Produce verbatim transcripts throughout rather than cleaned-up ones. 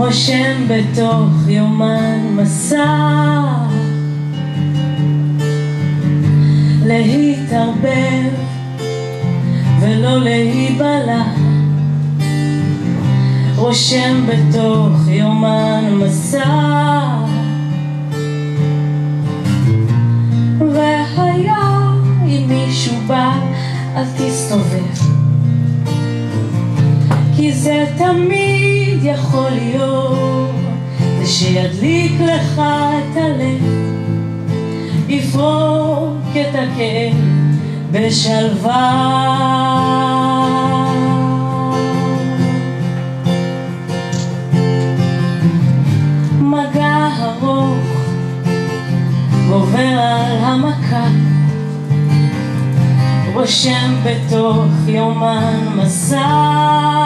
רושם בתוך יומן מסע, להתערבב ולא להיבלע. רושם בתוך יומן מסע, והיה אם מישהו בא אל תסתובב, כי זה תמיד יכול להיות, זה שידליק לך את הלב, יפרוק את הכאב בשלווה. מגע ארוך גובר על המכה, רושם בתוך יומן מסע.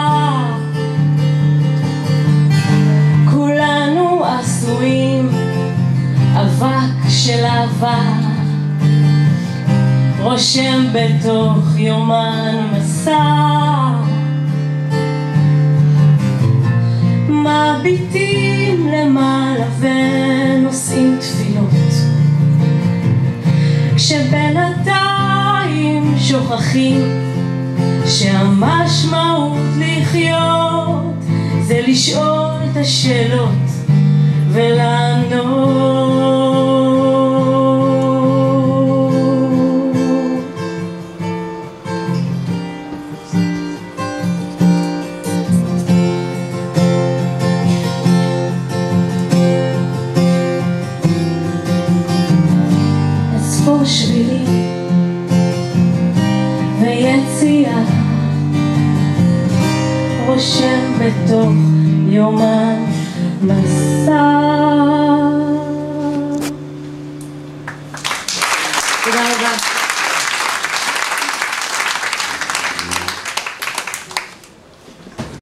כולנו עשויים אבק של אהבה, רושם בתוך יומן מסע. מביטים למעלה ונושאים תפילות, כשבינתיים שוכחים שהמשמעות לחיות זה לשאול את השאלות ולענות. לספור שבילים ויציאה, רושם בתוך יומן מסע. תודה רבה.